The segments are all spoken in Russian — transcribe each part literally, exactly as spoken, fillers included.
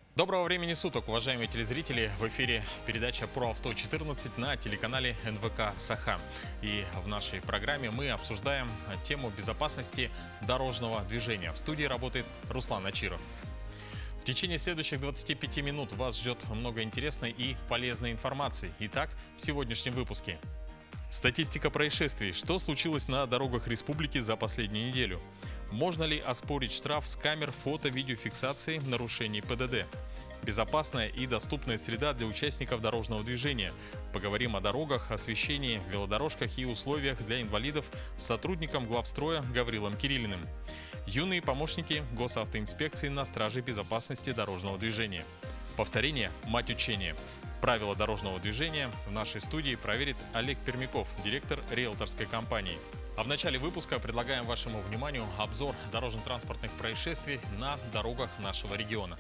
Доброго времени суток, уважаемые телезрители! В эфире передача «Про авто четырнадцать» на телеканале эн вэ ка «Саха». И в нашей программе мы обсуждаем тему безопасности дорожного движения. В студии работает Руслан Ачиров. В течение следующих двадцати пяти минут вас ждет много интересной и полезной информации. Итак, в сегодняшнем выпуске. Статистика происшествий. Что случилось на дорогах республики за последнюю неделю? Можно ли оспорить штраф с камер фото-видеофиксации нарушений пэ дэ дэ? Безопасная и доступная среда для участников дорожного движения. Поговорим о дорогах, освещении, велодорожках и условиях для инвалидов с сотрудником главстроя Гаврилом Кириллиным. Юные помощники госавтоинспекции на страже безопасности дорожного движения. Повторение – мать учения. Правила дорожного движения в нашей студии проверит Олег Пермяков, директор риэлторской компании. А в начале выпуска предлагаем вашему вниманию обзор дорожно-транспортных происшествий на дорогах нашего региона.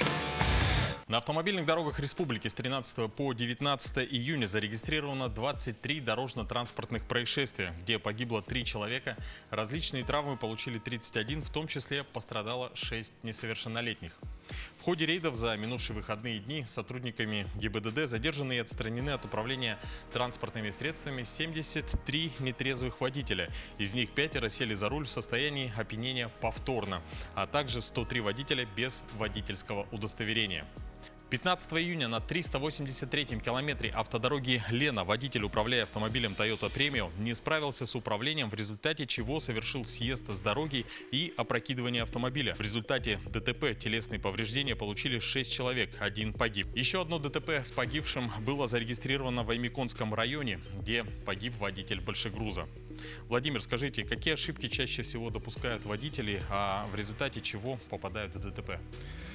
На автомобильных дорогах республики с тринадцатого по девятнадцатое июня зарегистрировано двадцать три дорожно-транспортных происшествия, где погибло три человека, различные травмы получили тридцать один, в том числе пострадало шесть несовершеннолетних. В ходе рейдов за минувшие выходные дни сотрудниками гэ бэ дэ дэ задержаны и отстранены от управления транспортными средствами семьдесят три нетрезвых водителя. Из них пятеро сели за руль в состоянии опьянения повторно, а также сто три водителя без водительского удостоверения. пятнадцатого июня на триста восемьдесят третьем километре автодороги Лена водитель, управляя автомобилем Toyota Premio, не справился с управлением, в результате чего совершил съезд с дороги и опрокидывание автомобиля. В результате дэ тэ пэ телесные повреждения получили шесть человек, один погиб. Еще одно дэ тэ пэ с погибшим было зарегистрировано в Аймиконском районе, где погиб водитель большегруза. Владимир, скажите, какие ошибки чаще всего допускают водители, а в результате чего попадают в дэ тэ пэ?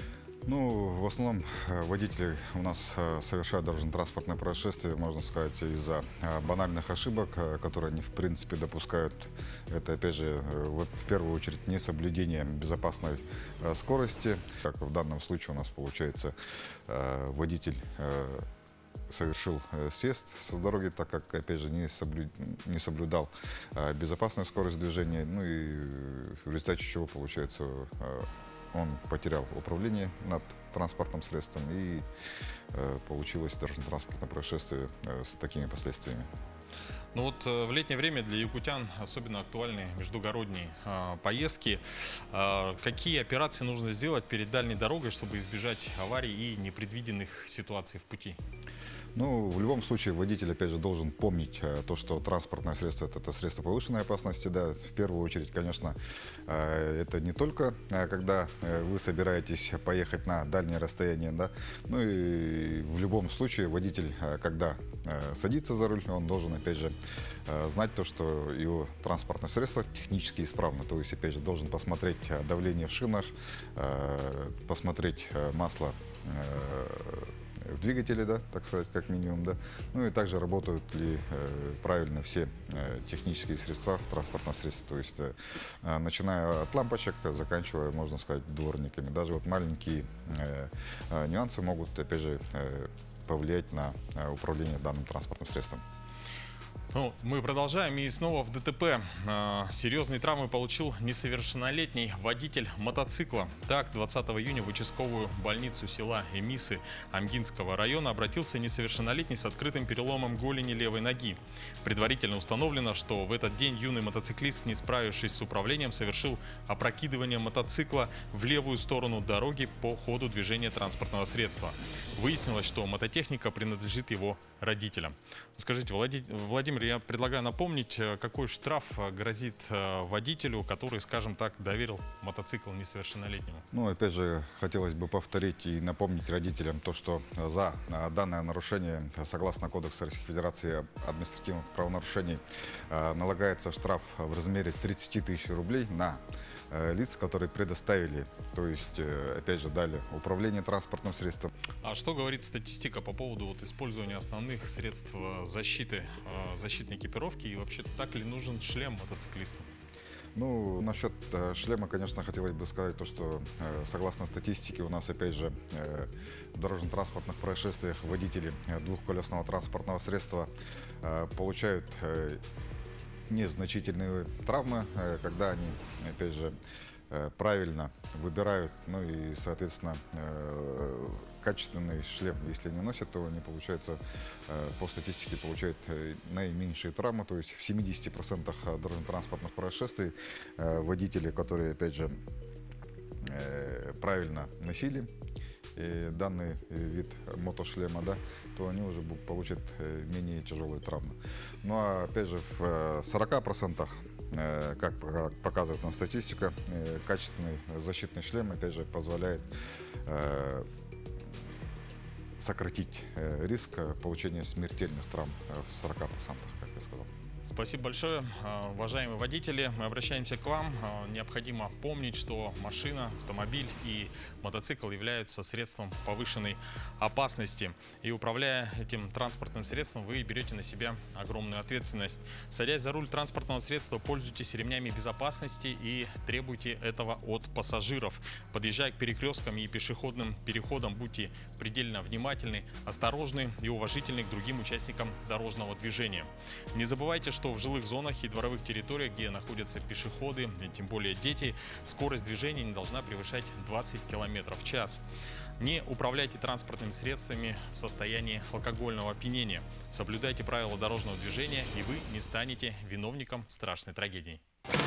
Ну, в основном водители у нас совершают дорожно-транспортное происшествие, можно сказать, из-за банальных ошибок, которые они в принципе допускают. Это, опять же, вот в первую очередь несоблюдение безопасной скорости. Как в данном случае у нас получается, водитель совершил съезд с дороги, так как, опять же, не, соблю... не соблюдал безопасную скорость движения, ну и в результате чего, получается, он потерял управление над транспортным средством и э, получилось дорожно-транспортное происшествие э, с такими последствиями. Ну вот в летнее время для якутян особенно актуальны междугородние э, поездки. Э, какие операции нужно сделать перед дальней дорогой, чтобы избежать аварий и непредвиденных ситуаций в пути? Ну, в любом случае водитель, опять же, должен помнить э, то, что транспортное средство – это, это средство повышенной опасности. Да, в первую очередь, конечно, э, это не только э, когда э, вы собираетесь поехать на дальнее расстояние, да, ну и в любом случае водитель, э, когда э, садится за руль, он должен, опять же, э, знать то, что его транспортное средство технически исправно. То есть, опять же, должен посмотреть давление в шинах, э, посмотреть э, масло э, в двигателе, да, так сказать, как минимум, да. Ну и также работают ли э, правильно все э, технические средства в транспортном средстве, то есть э, начиная от лампочек, заканчивая, можно сказать, дворниками. Даже вот маленькие э, э, нюансы могут, опять же, э, повлиять на э, управление данным транспортным средством. Ну, мы продолжаем, и снова в дэ тэ пэ. Э, серьезные травмы получил несовершеннолетний водитель мотоцикла. Так, двадцатого июня в участковую больницу села Эмисы Амгинского района обратился несовершеннолетний с открытым переломом голени левой ноги. Предварительно установлено, что в этот день юный мотоциклист, не справившись с управлением, совершил опрокидывание мотоцикла в левую сторону дороги по ходу движения транспортного средства. Выяснилось, что мототехника принадлежит его родителям. Скажите, Владимир, я предлагаю напомнить, какой штраф грозит водителю, который, скажем так, доверил мотоцикл несовершеннолетнему. Ну, опять же, хотелось бы повторить и напомнить родителям то, что за данное нарушение, согласно Кодексу Российской Федерации об административных правонарушений, налагается штраф в размере тридцати тысяч рублей на лиц, которые предоставили, то есть, опять же, дали управление транспортным средством. А что говорит статистика по поводу вот использования основных средств защиты, защитной экипировки, и вообще так ли нужен шлем мотоциклистам? Ну, насчет э, шлема, конечно, хотелось бы сказать то, что э, согласно статистике у нас, опять же, э, в дорожно-транспортных происшествиях водители э, двухколесного транспортного средства э, получают э, незначительные травмы, э, когда они, опять же, правильно выбирают, ну и, соответственно, качественный шлем, если не носят, то они, получается, по статистике получают наименьшие травмы, то есть в семидесяти процентах дорожно-транспортных происшествий водители, которые, опять же, правильно носили данный вид мотошлема, да, то они уже получат менее тяжелые травмы. Ну а опять же в сорока процентах, как показывает нам статистика, качественный защитный шлем опять же позволяет сократить риск получения смертельных травм в сорока процентах, как я сказал. Спасибо большое, уважаемые водители. Мы обращаемся к вам. Необходимо помнить, что машина, автомобиль и мотоцикл являются средством повышенной опасности. И управляя этим транспортным средством, вы берете на себя огромную ответственность. Садясь за руль транспортного средства, пользуйтесь ремнями безопасности и требуйте этого от пассажиров. Подъезжая к перекресткам и пешеходным переходам, будьте предельно внимательны, осторожны и уважительны к другим участникам дорожного движения. Не забывайте, что в жилых зонах и дворовых территориях, где находятся пешеходы, тем более дети, скорость движения не должна превышать двадцать километров в час. Не управляйте транспортными средствами в состоянии алкогольного опьянения. Соблюдайте правила дорожного движения, и вы не станете виновником страшной трагедии.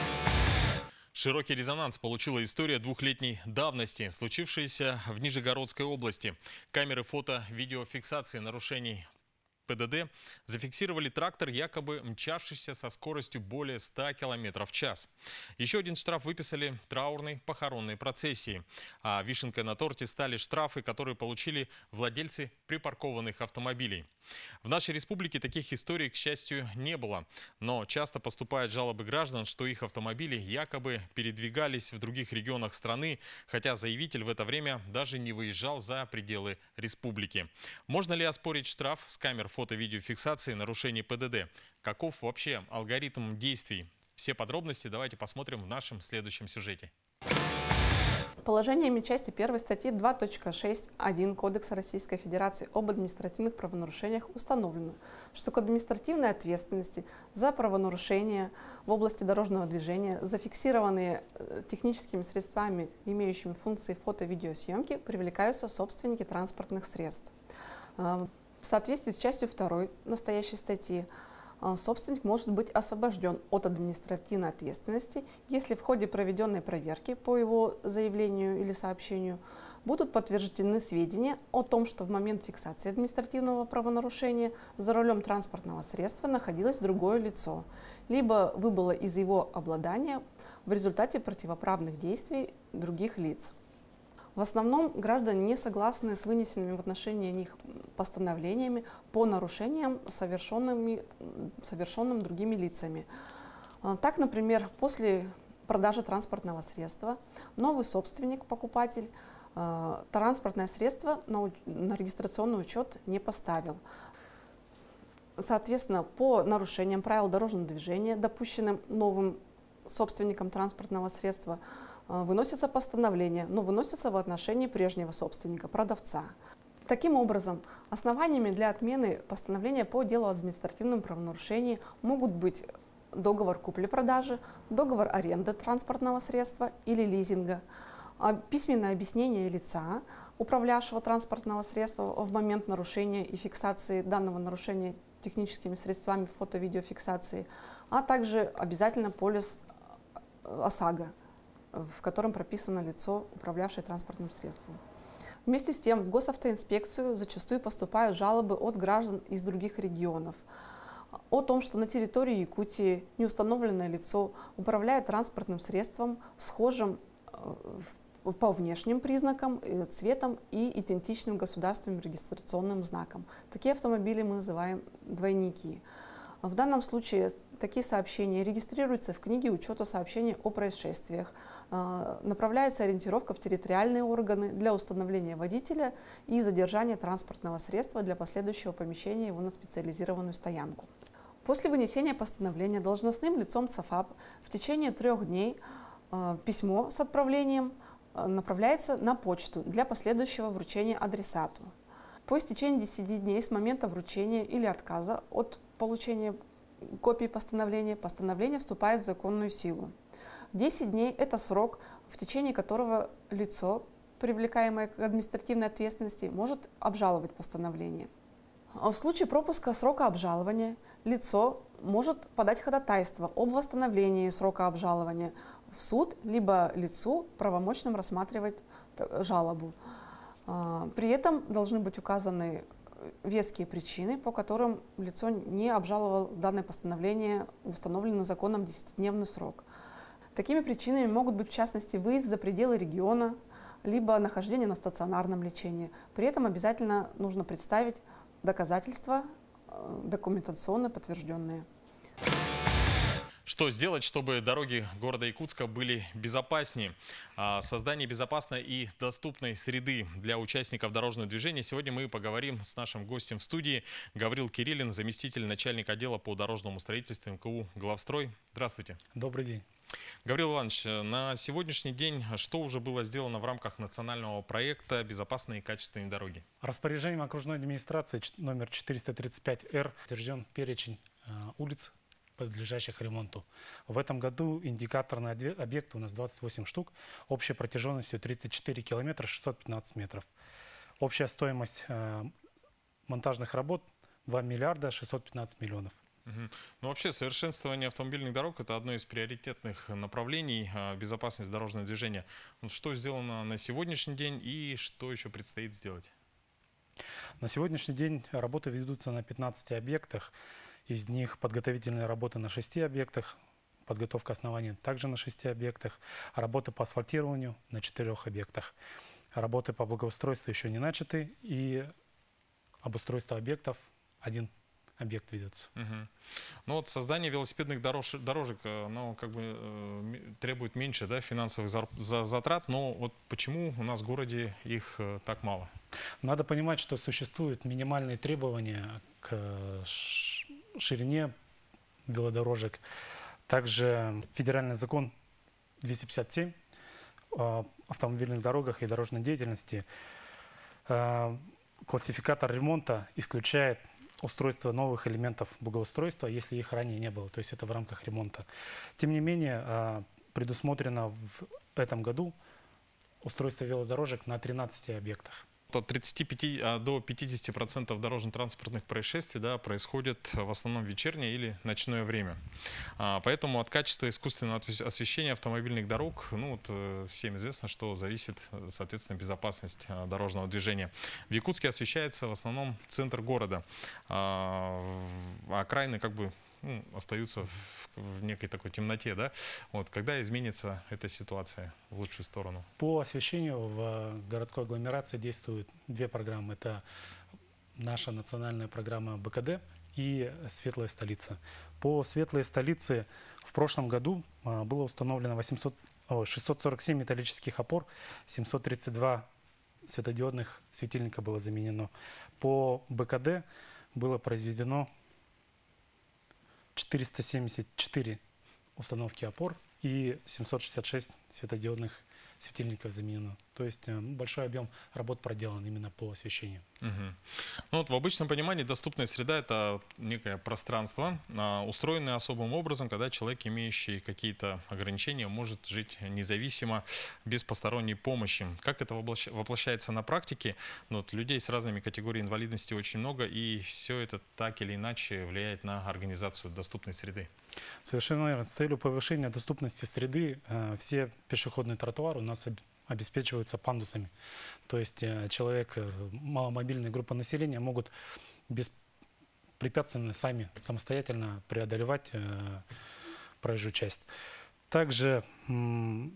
Широкий резонанс получила история двухлетней давности, случившаяся в Нижегородской области. Камеры фото-видеофиксации нарушений ПДД зафиксировали трактор, якобы мчавшийся со скоростью более ста километров в час. Еще один штраф выписали траурной похоронной процессии. А вишенкой на торте стали штрафы, которые получили владельцы припаркованных автомобилей. В нашей республике таких историй, к счастью, не было. Но часто поступают жалобы граждан, что их автомобили якобы передвигались в других регионах страны, хотя заявитель в это время даже не выезжал за пределы республики. Можно ли оспорить штраф с камер фото-видеофиксации нарушений ПДД? Каков вообще алгоритм действий? Все подробности давайте посмотрим в нашем следующем сюжете. Положениями части первой статьи два точка шесть точка один Кодекса Российской Федерации об административных правонарушениях установлено, что к административной ответственности за правонарушения в области дорожного движения, зафиксированные техническими средствами, имеющими функции фото-видеосъемки, привлекаются собственники транспортных средств. В соответствии с частью второй настоящей статьи, собственник может быть освобожден от административной ответственности, если в ходе проведенной проверки по его заявлению или сообщению будут подтверждены сведения о том, что в момент фиксации административного правонарушения за рулем транспортного средства находилось другое лицо, либо выбыло из его обладания в результате противоправных действий других лиц. В основном граждане не согласны с вынесенными в отношении них постановлениями по нарушениям, совершенными, совершенным другими лицами. Так, например, после продажи транспортного средства новый собственник, покупатель, транспортное средство на, на регистрационный учет не поставил. Соответственно, по нарушениям правил дорожного движения, допущенным новым собственником транспортного средства, выносится постановление, но выносится в отношении прежнего собственника, продавца. Таким образом, основаниями для отмены постановления по делу о административном правонарушении могут быть договор купли-продажи, договор аренды транспортного средства или лизинга, письменное объяснение лица, управлявшего транспортного средства в момент нарушения и фиксации данного нарушения техническими средствами фото-видеофиксации, а также обязательно полис ОСАГО, в котором прописано лицо, управлявшее транспортным средством. Вместе с тем в госавтоинспекцию зачастую поступают жалобы от граждан из других регионов о том, что на территории Якутии неустановленное лицо управляет транспортным средством, схожим по внешним признакам, цветом и идентичным государственным регистрационным знаком. Такие автомобили мы называем двойники. В данном случае такие сообщения регистрируются в книге учета сообщений о происшествиях, направляется ориентировка в территориальные органы для установления водителя и задержания транспортного средства для последующего помещения его на специализированную стоянку. После вынесения постановления должностным лицом ЦАФАП в течение трех дней письмо с отправлением направляется на почту для последующего вручения адресату. По истечении десяти дней с момента вручения или отказа от получения копии постановления, постановление вступает в законную силу. десять дней – это срок, в течение которого лицо, привлекаемое к административной ответственности, может обжаловать постановление. В случае пропуска срока обжалования лицо может подать ходатайство об восстановлении срока обжалования в суд, либо лицу правомочным рассматривать жалобу. При этом должны быть указаны веские причины, по которым лицо не обжаловало данное постановление в установленный законом десятидневный срок. Такими причинами могут быть, в частности, выезд за пределы региона, либо нахождение на стационарном лечении. При этом обязательно нужно представить доказательства документационно подтвержденные. Что сделать, чтобы дороги города Якутска были безопаснее? О создании безопасной и доступной среды для участников дорожного движения сегодня мы поговорим с нашим гостем в студии. Гаврил Кириллин, заместитель начальника отдела по дорожному строительству эм ка у «Главстрой». Здравствуйте. Добрый день. Гаврил Иванович, на сегодняшний день что уже было сделано в рамках национального проекта «Безопасные и качественные дороги»? Распоряжением окружной администрации номер четыреста тридцать пять эр утвержден перечень э, улиц, подлежащих ремонту. В этом году индикаторные объекты у нас двадцать восемь штук, общей протяженностью тридцать четыре километра шестьсот пятнадцать метров. Общая стоимость э, монтажных работ два миллиарда шестьсот пятнадцать миллионов. Угу. Ну, вообще, совершенствование автомобильных дорог – это одно из приоритетных направлений безопасности дорожного движения. Что сделано на сегодняшний день и что еще предстоит сделать? На сегодняшний день работы ведутся на пятнадцати объектах. Из них подготовительные работы на шести объектах, подготовка оснований также на шести объектах, работы по асфальтированию на четырех объектах. Работы по благоустройству еще не начаты, и обустройство объектов один объект ведется. Угу. Ну вот создание велосипедных дорож, дорожек, оно как бы э, требует меньше, да, финансовых за, за, затрат, но вот почему у нас в городе их э, так мало? Надо понимать, что существуют минимальные требования к ширине велодорожек. Также федеральный закон двести пятьдесят семь о автомобильных дорогах и дорожной деятельности. Классификатор ремонта исключает устройство новых элементов благоустройства, если их ранее не было, то есть это в рамках ремонта. Тем не менее, предусмотрено в этом году устройство велодорожек на тринадцати объектах. От тридцати пяти до пятидесяти процентов дорожно-транспортных происшествий, да, происходит в основном в вечернее или ночное время. Поэтому от качества искусственного освещения автомобильных дорог, ну, вот, всем известно, что зависит, соответственно, безопасность дорожного движения. В Якутске освещается в основном центр города, а окраины как бы ну, остаются в, в некой такой темноте, да? Вот, когда изменится эта ситуация в лучшую сторону? По освещению в городской агломерации действуют две программы. Это наша национальная программа бэ ка дэ и «Светлая столица». По «Светлой столице» в прошлом году было установлено восемьсот, о, шестьсот сорок семь металлических опор, семьсот тридцать два светодиодных светильника было заменено. По бэ ка дэ было произведено четыреста семьдесят четыре установки опор и семьсот шестьдесят шесть светодиодных светильников заменено. То есть большой объем работ проделан именно по освещению. Угу. Ну, вот в обычном понимании доступная среда – это некое пространство, а, устроенное особым образом, когда человек, имеющий какие-то ограничения, может жить независимо, без посторонней помощи. Как это воплощается на практике? Ну, вот людей с разными категориями инвалидности очень много, и все это так или иначе влияет на организацию доступной среды. Совершенно верно. С целью повышения доступности среды э, все пешеходные тротуары у нас обеспечиваются пандусами. То есть э, человек, э, маломобильная группа населения могут беспрепятственно сами, самостоятельно преодолевать э, проезжую часть. Также м,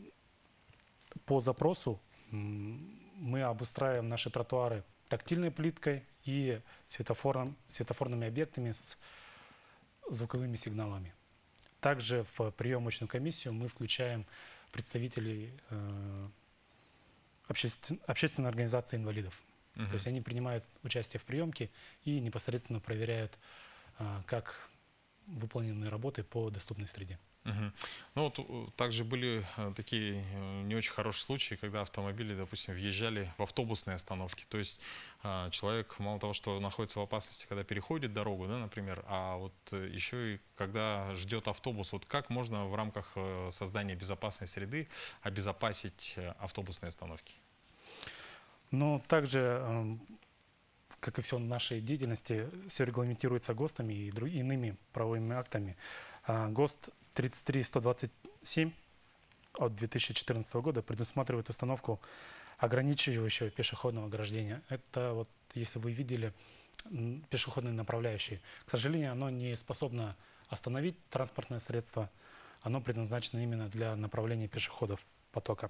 по запросу м, мы обустраиваем наши тротуары тактильной плиткой и светофором, светофорными объектами с звуковыми сигналами. Также в приемочную комиссию мы включаем представителей э, обществен, общественной организации инвалидов. Uh-huh. То есть они принимают участие в приемке и непосредственно проверяют, э, как выполнены работы по доступной среде. Мгм. Ну, вот э, также были э, такие э, не очень хорошие случаи, когда автомобили, допустим, въезжали в автобусные остановки. То есть а, человек мало того, что находится в опасности, когда переходит дорогу, да, например, а вот э, еще и когда ждет автобус. Вот как можно в рамках э, создания безопасной среды обезопасить э, автобусные остановки? Но также, эм, как и все в нашей деятельности, все регламентируется ГОСТами и друг- иными правовыми актами. А, ГОСТ тридцать три сто двадцать семь от две тысячи четырнадцатого года предусматривает установку ограничивающего пешеходного ограждения. Это вот, если вы видели, м, пешеходные направляющие. К сожалению, оно не способно остановить транспортное средство. Оно предназначено именно для направления пешеходов потока.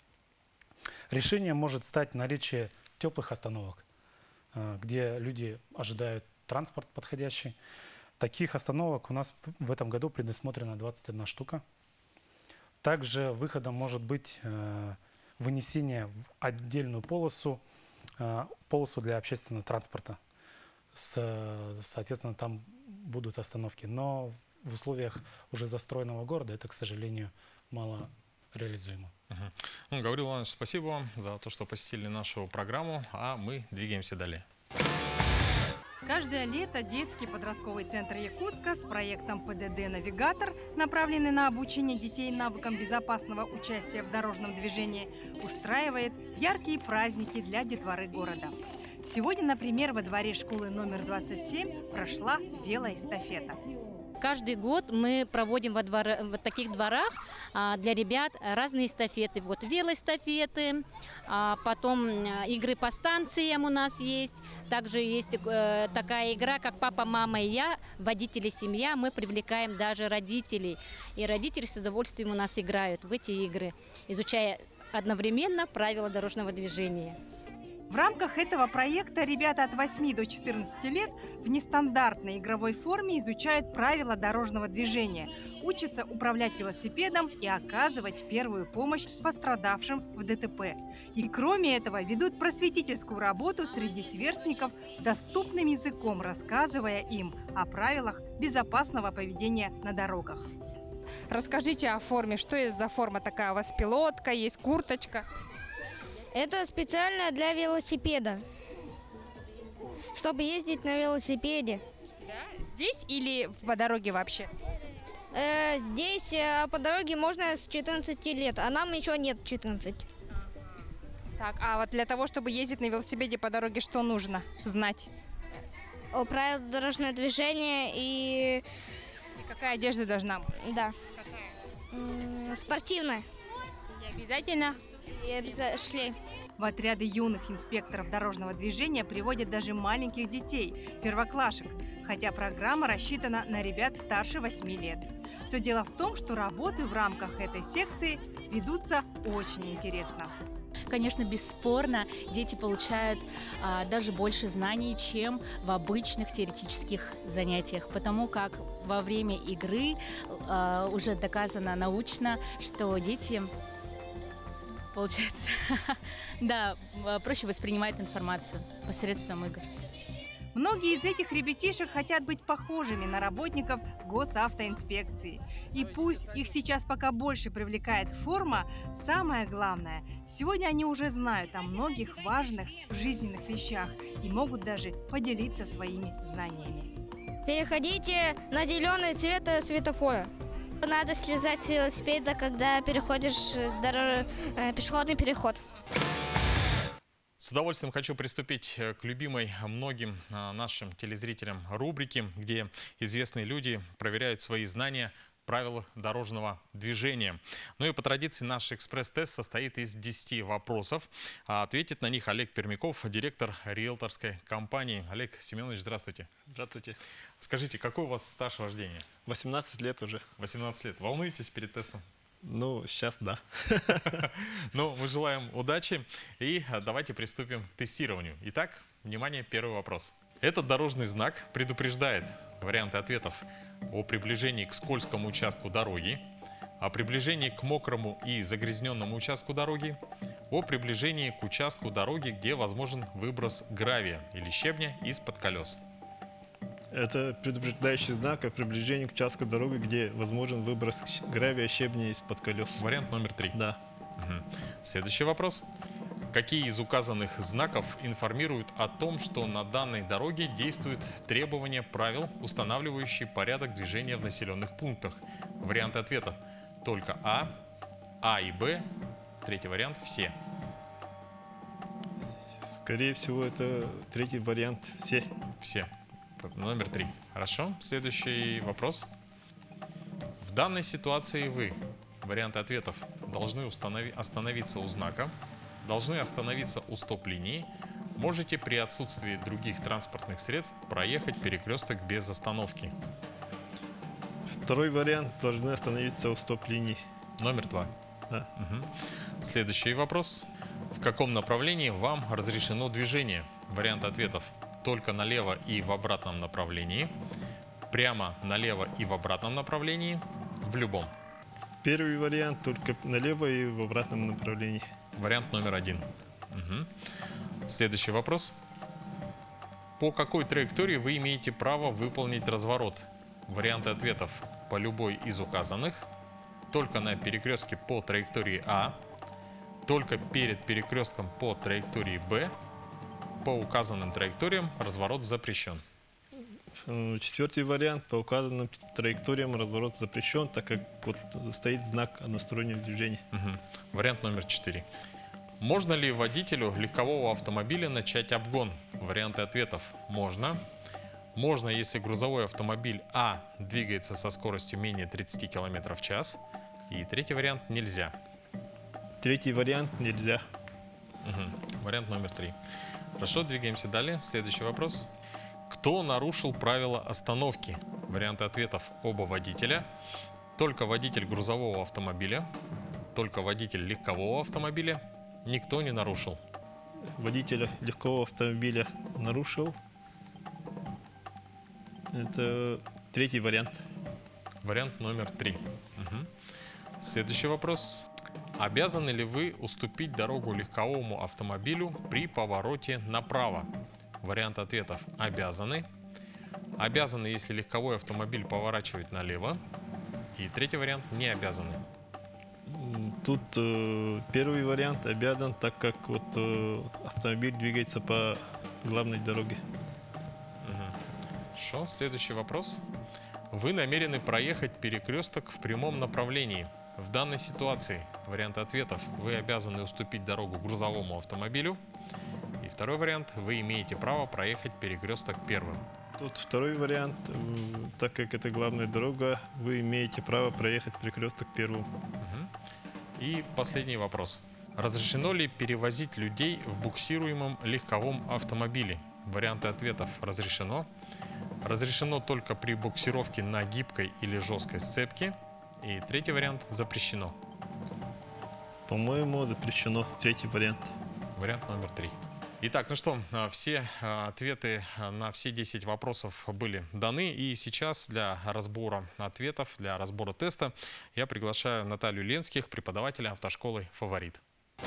Решением может стать наличие теплых остановок, э, где люди ожидают транспорт подходящий. Таких остановок у нас п- в этом году предусмотрено двадцать одна штука. Также выходом может быть э, вынесение в отдельную полосу, э, полосу для общественного транспорта. С- соответственно, там будут остановки. Но в условиях уже застроенного города это, к сожалению, мало реализуемо. Мгм. Ну, Гаврил Иванович, спасибо вам за то, что посетили нашу программу, а мы двигаемся далее. Каждое лето детский подростковый центр Якутска с проектом ПДД «Навигатор», направленный на обучение детей навыкам безопасного участия в дорожном движении, устраивает яркие праздники для детворы города. Сегодня, например, во дворе школы номер двадцать семь прошла велоэстафета. Каждый год мы проводим во двор- в таких дворах а, для ребят разные эстафеты. Вот велоэстафеты, а, потом а, игры по станциям у нас есть. Также есть э, такая игра, как «Папа, мама и я», водители, семья. Мы привлекаем даже родителей. И родители с удовольствием у нас играют в эти игры, изучая одновременно правила дорожного движения. В рамках этого проекта ребята от восьми до четырнадцати лет в нестандартной игровой форме изучают правила дорожного движения, учатся управлять велосипедом и оказывать первую помощь пострадавшим в ДТП. И кроме этого ведут просветительскую работу среди сверстников, доступным языком рассказывая им о правилах безопасного поведения на дорогах. Расскажите о форме. Что это за форма такая? У вас пилотка, есть курточка. Это специально для велосипеда, чтобы ездить на велосипеде. Да? Здесь или по дороге вообще? Э, здесь э, по дороге можно с четырнадцати лет, а нам еще нет четырнадцати. Так, а вот для того, чтобы ездить на велосипеде по дороге, что нужно знать? О правилах дорожного движения и, И какая одежда должна быть? да, Какая? м, спортивная. И обязательно? И обязательно шлем. В отряды юных инспекторов дорожного движения приводят даже маленьких детей, первоклашек, хотя программа рассчитана на ребят старше восьми лет. Все дело в том, что работы в рамках этой секции ведутся очень интересно. Конечно, бесспорно, дети получают а, даже больше знаний, чем в обычных теоретических занятиях, потому как во время игры а, уже доказано научно, что дети, получается, да, проще воспринимают информацию посредством игр. Многие из этих ребятишек хотят быть похожими на работников госавтоинспекции. И пусть их сейчас пока больше привлекает форма, самое главное, сегодня они уже знают о многих важных жизненных вещах и могут даже поделиться своими знаниями. Переходите на зеленый цвет э, светофора. Надо слезать с велосипеда, когда переходишь дорож... пешеходный переход. С удовольствием хочу приступить к любимой многим нашим телезрителям рубрике, где известные люди проверяют свои знания правил дорожного движения. Ну и по традиции наш экспресс-тест состоит из десяти вопросов. Ответит на них Олег Пермяков, директор риэлторской компании. Олег Семенович, здравствуйте. Здравствуйте. Скажите, какой у вас стаж вождения? восемнадцать лет уже. восемнадцать лет. Волнуетесь перед тестом? Ну, сейчас да. Ну, мы желаем удачи и давайте приступим к тестированию. Итак, внимание, первый вопрос. Этот дорожный знак предупреждает варианты ответов о приближении к скользкому участку дороги, о приближении к мокрому и загрязненному участку дороги, о приближении к участку дороги, где возможен выброс гравия или щебня из-под колес. Это предупреждающий знак о приближении к участку дороги, где возможен выброс гравия, щебня из-под колес. Вариант номер три. Да. Угу. Следующий вопрос. Какие из указанных знаков информируют о том, что на данной дороге действуют требования правил, устанавливающие порядок движения в населенных пунктах? Варианты ответа. Только А, А и Б. Третий вариант – все. Скорее всего, это третий вариант – все. Все. Номер три. Хорошо. Следующий вопрос. В данной ситуации вы, варианты ответов, должны установи, остановиться у знака, должны остановиться у стоп-линии, можете при отсутствии других транспортных средств проехать перекресток без остановки. Второй вариант – должны остановиться у стоп-линии. Номер два. Да. Угу. Следующий вопрос. В каком направлении вам разрешено движение? Варианты ответов. Только налево и в обратном направлении, прямо налево и в обратном направлении, в любом. Первый вариант только налево и в обратном направлении. Вариант номер один. Угу. Следующий вопрос. По какой траектории вы имеете право выполнить разворот? Варианты ответов по любой из указанных, только на перекрестке по траектории А, только перед перекрестком по траектории Б. По указанным траекториям разворот запрещен. Четвертый вариант. По указанным траекториям разворот запрещен, так как вот стоит знак одностороннего движения. Угу. Вариант номер четыре. Можно ли водителю легкового автомобиля начать обгон? Варианты ответов. Можно. Можно, если грузовой автомобиль А двигается со скоростью менее тридцати километров в час. И третий вариант. Нельзя. Третий вариант. Нельзя. Угу. Вариант номер три. Хорошо, двигаемся далее. Следующий вопрос. Кто нарушил правила остановки? Варианты ответов. Оба водителя. Только водитель грузового автомобиля. Только водитель легкового автомобиля. Никто не нарушил. Водителя легкового автомобиля нарушил. Это третий вариант. Вариант номер три. Угу. Следующий вопрос. Обязаны ли вы уступить дорогу легковому автомобилю при повороте направо? Вариант ответов. Обязаны. Обязаны, если легковой автомобиль поворачивает налево. И третий вариант. Не обязаны. Тут э, первый вариант обязан, так как вот э, автомобиль двигается по главной дороге. Угу. Хорошо. Следующий вопрос. Вы намерены проехать перекресток в прямом направлении. В данной ситуации, варианты ответов, вы обязаны уступить дорогу грузовому автомобилю. И второй вариант, вы имеете право проехать перекресток первым. Тут второй вариант, так как это главная дорога, вы имеете право проехать перекресток первым. Угу. И последний вопрос. Разрешено ли перевозить людей в буксируемом легковом автомобиле? Варианты ответов. Разрешено. Разрешено только при буксировке на гибкой или жесткой сцепке. И третий вариант. Запрещено. По-моему, запрещено. Третий вариант. Вариант номер три. Итак, ну что, все ответы на все десять вопросов были даны. И сейчас для разбора ответов, для разбора теста я приглашаю Наталью Ленских, преподавателя автошколы «Фаворит».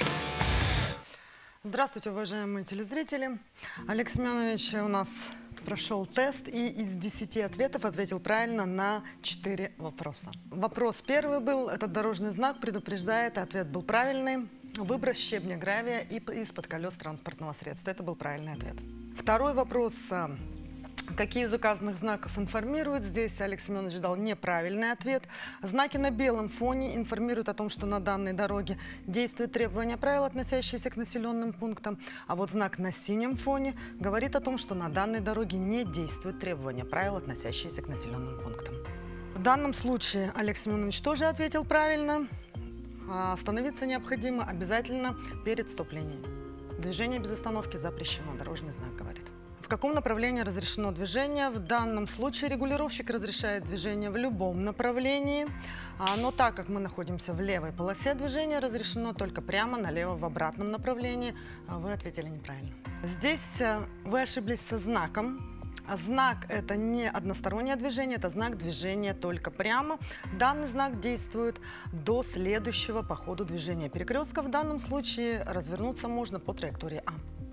Здравствуйте, уважаемые телезрители. Олег Семенович у нас прошел тест и из десяти ответов ответил правильно на четыре вопроса. Вопрос первый был, этот дорожный знак предупреждает, ответ был правильный. Выброс щебня, гравия и из-под колес транспортного средства. Это был правильный ответ. Второй вопрос. Какие из указанных знаков информируют? Здесь Олег Семенович дал неправильный ответ. Знаки на белом фоне информируют о том, что на данной дороге действуют требования правил, относящиеся к населенным пунктам. А вот знак на синем фоне говорит о том, что на данной дороге не действуют требования правил, относящиеся к населенным пунктам. В данном случае Олег Семенович тоже ответил правильно. Остановиться необходимо обязательно перед стоп-линией. Движение без остановки запрещено, дорожный знак говорит. В каком направлении разрешено движение? В данном случае регулировщик разрешает движение в любом направлении, но так как мы находимся в левой полосе движения, разрешено только прямо налево в обратном направлении. Вы ответили неправильно. Здесь вы ошиблись со знаком. Знак – это не одностороннее движение, это знак движения только прямо. Данный знак действует до следующего по ходу движения перекрестка. В данном случае развернуться можно по траектории А.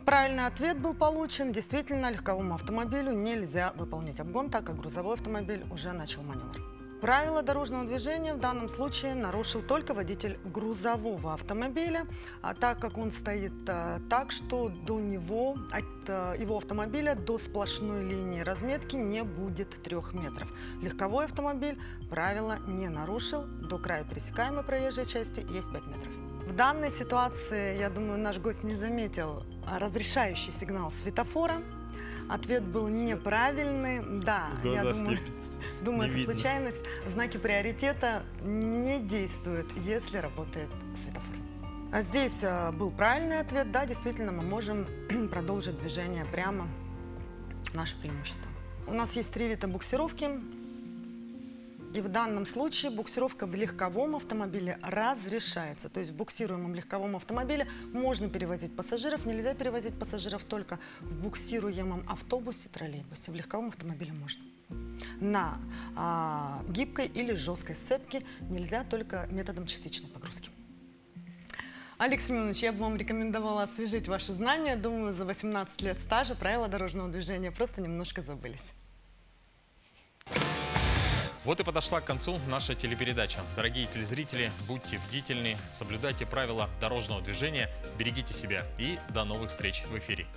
Правильный ответ был получен. Действительно, легковому автомобилю нельзя выполнять обгон, так как грузовой автомобиль уже начал маневр. Правила дорожного движения в данном случае нарушил только водитель грузового автомобиля, а так как он стоит а, так, что до него, от а, его автомобиля до сплошной линии разметки не будет трех метров. Легковой автомобиль правила не нарушил, до края пересекаемой проезжей части есть пять метров. В данной ситуации, я думаю, наш гость не заметил разрешающий сигнал светофора. Ответ был неправильный. Да, я думаю, думаю это случайность. Знаки приоритета не действуют, если работает светофор. А здесь а, был правильный ответ. Да, действительно, мы можем продолжить движение прямо. Наше преимущество. У нас есть три вида буксировки. И в данном случае буксировка в легковом автомобиле разрешается. То есть в буксируемом легковом автомобиле можно перевозить пассажиров. Нельзя перевозить пассажиров только в буксируемом автобусе, троллейбусе. В легковом автомобиле можно. На а, гибкой или жесткой сцепке нельзя только методом частичной погрузки. Алекс Семенович, я бы вам рекомендовала освежить ваши знания. Думаю, за восемнадцать лет стажа правила дорожного движения просто немножко забылись. Вот и подошла к концу наша телепередача. Дорогие телезрители, будьте бдительны, соблюдайте правила дорожного движения, берегите себя и до новых встреч в эфире.